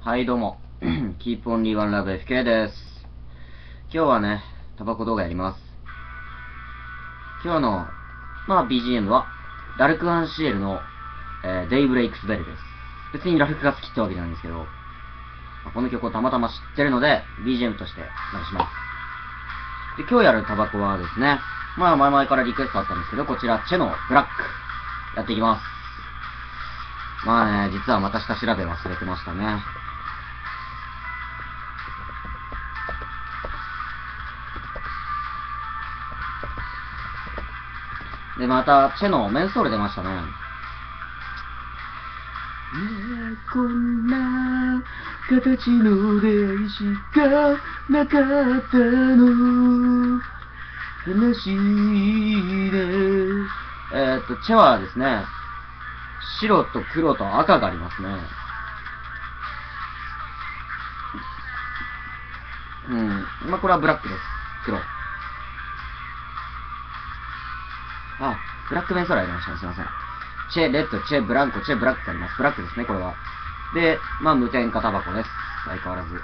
はい、どうも。Keep Only One Love FK です。今日はね、タバコ動画やります。今日の、BGM は、ラルクアンシエルの、デイブレイクスベルです。別にラルクが好きってわけじゃないんですけど、この曲をたまたま知ってるので、BGM として流します。で、今日やるタバコはですね、前々からリクエストあったんですけど、こちら、チェのブラック、やっていきます。実はまた下調べ忘れてましたね。で、また、チェのメンソール出ましたね。こんな形の出会いしかなかったの。話で。チェはですね、白と黒と赤がありますね。これはブラックです。黒。ブラックメンソールありましたね。すいません。チェ、レッド、チェ、ブランコ、チェ、ブラックってあります。ブラックですね、これは。で、無添加タバコです。相変わらず。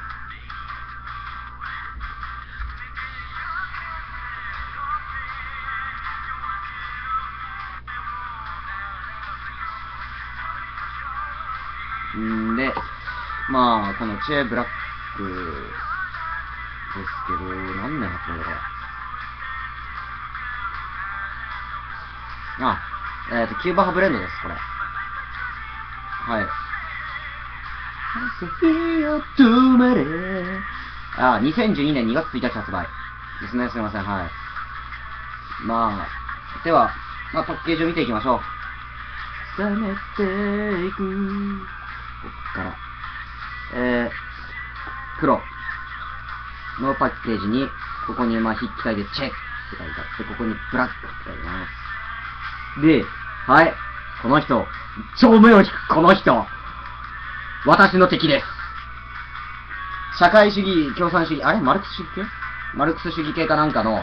で、このチェ、ブラックですけど、何年発売だこれ。キューバハブレンドです、これ。はい。朝日を止まれ。2012年2月1日発売。ですね、すいません、はい。では、パッケージを見ていきましょう。冷めていく。こっから。黒のパッケージに、ここに筆記体でチェって書いてあって、ここにブラックって書いてあります。で、はい。この人。超目を引くこの人。私の敵です。社会主義、共産主義、マルクス主義系マルクス主義系かなんかの、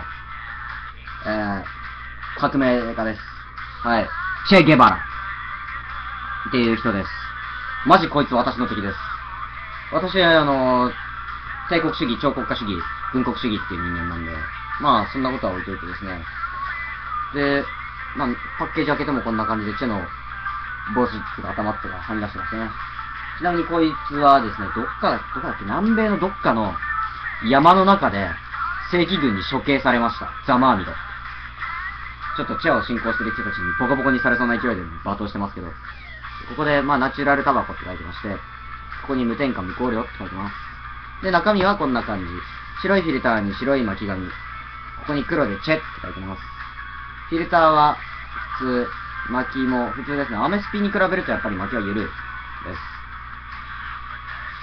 革命家です。はい。チェ・ゲバラ。っていう人です。マジこいつ私の敵です。私は、帝国主義、超国家主義、軍国主義っていう人間なんで、そんなことは置いといてですね。で、パッケージ開けてもこんな感じで、チェの帽子っていうか頭っていうか、はみ出してますね。ちなみにこいつはですね、どこだっけ、南米のどっかの山の中で、正規軍に処刑されました。ザ・マーミド。ちょっとチェを信仰してる人たちにボコボコにされそうな勢いで罵倒してますけど、ここで、ナチュラルタバコって書いてまして、ここに無添加無香料って書いてます。で、中身はこんな感じ。白いフィルターに白い巻き紙。ここに黒でチェって書いてます。フィルターは普通、巻きも普通ですね。アメスピに比べるとやっぱり巻きは緩いです。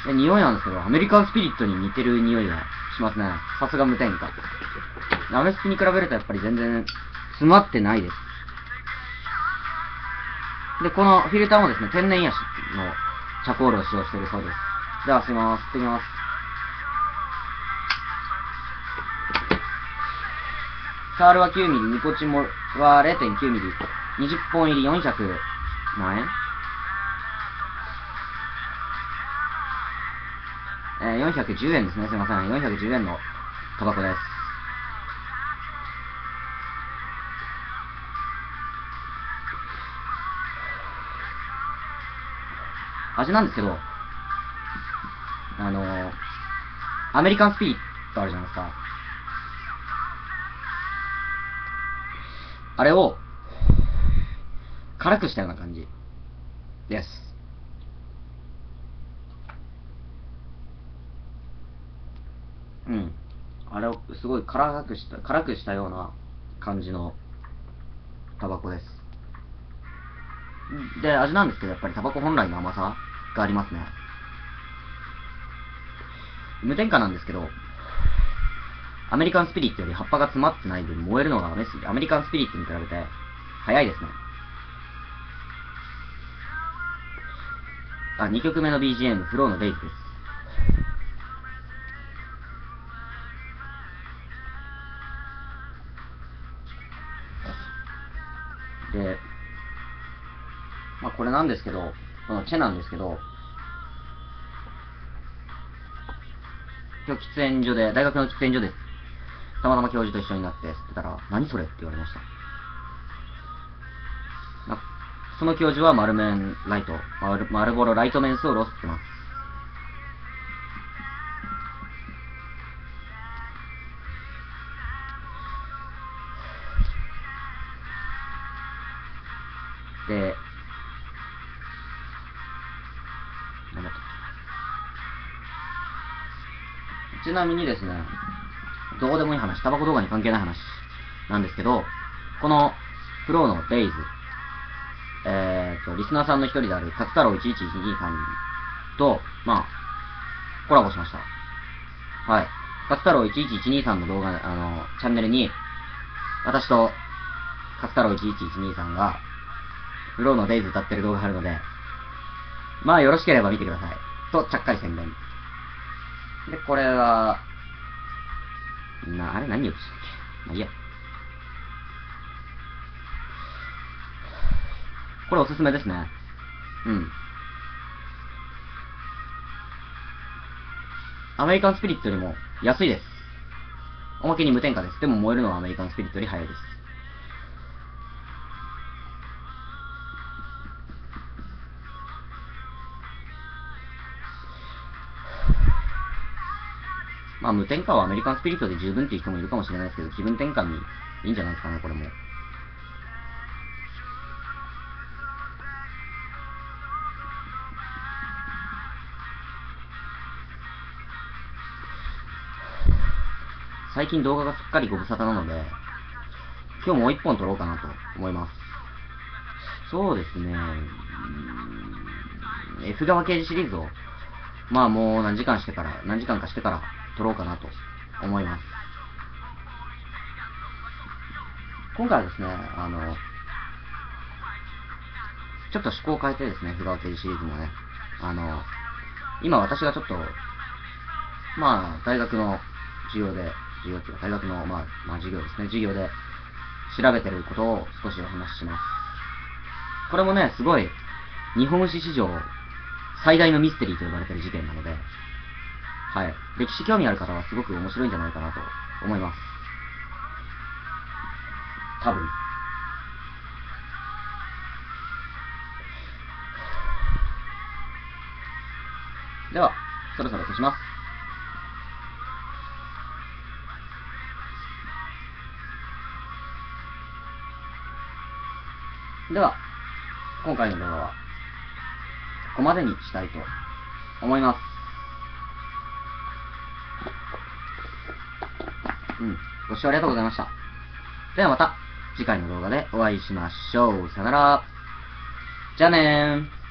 で、匂いなんですけど、アメリカンスピリットに似てる匂いがしますね。さすが無添加。アメスピに比べるとやっぱり全然詰まってないです。で、このフィルターもですね、天然ヤシのチャコールを使用しているそうです。では、吸います。吸ってみます。サールは 9mm、ニコチンは 0.9mm、20本入り400何円410円ですね。すいません。410円のタバコです。味なんですけど、アメリカンスピリットあるじゃないですか。あれを、辛くしたような感じです。あれをすごい辛くしたような感じのタバコです。で、味なんですけど、やっぱりタバコ本来の甘さがありますね。無添加なんですけど、アメリカンスピリットより葉っぱが詰まってない分燃えるのがアメリカンスピリットに比べて早いですね。2曲目の BGM、フローのベイクです。で、これなんですけど、このチェなんですけど、 今日喫煙所で、大学の喫煙所です。たまたま教授と一緒になって吸ってたら、何それって言われました。その教授はマルボロライトメンソールを吸ってます。で、なんだっけ。ちなみにですね、どうでもいい話、タバコ動画に関係ない話なんですけど、このフローのデイズ、リスナーさんの一人である、タツ太郎1112さんと、コラボしました。はい。タツ太郎1112さんの動画、チャンネルに、私と、タツ太郎1112さんが、フローのデイズ歌ってる動画があるので、よろしければ見てください。と、ちゃっかり宣伝。で、これは、あれ何言ってたっけ。いいや。これおすすめですね。うん。アメリカンスピリッツよりも安いです。おまけに無添加です。でも燃えるのはアメリカンスピリッツより早いです。無添加はアメリカンスピリットで十分っていう人もいるかもしれないですけど、気分転換にいいんじゃないですかね、これも。最近動画がすっかりご無沙汰なので、今日もう一本撮ろうかなと思います。そうですね。F 側刑事シリーズを、もう何時間かしてから撮ろうかなと思います。今回はですね、ちょっと趣向を変えてですね、F 側刑事シリーズもね、今私がちょっと、大学の授業で、大学の、授業ですね、授業で調べてることを少しお話しします。これもね、すごい、日本史史上最大のミステリーと呼ばれてる事件なので、はい。歴史興味ある方はすごく面白いんじゃないかなと思います。多分。では、そろそろ消します。では、今回の動画は、ここまでにしたいと思います。ご視聴ありがとうございました。ではまた、次回の動画でお会いしましょう。さよなら。じゃあねー。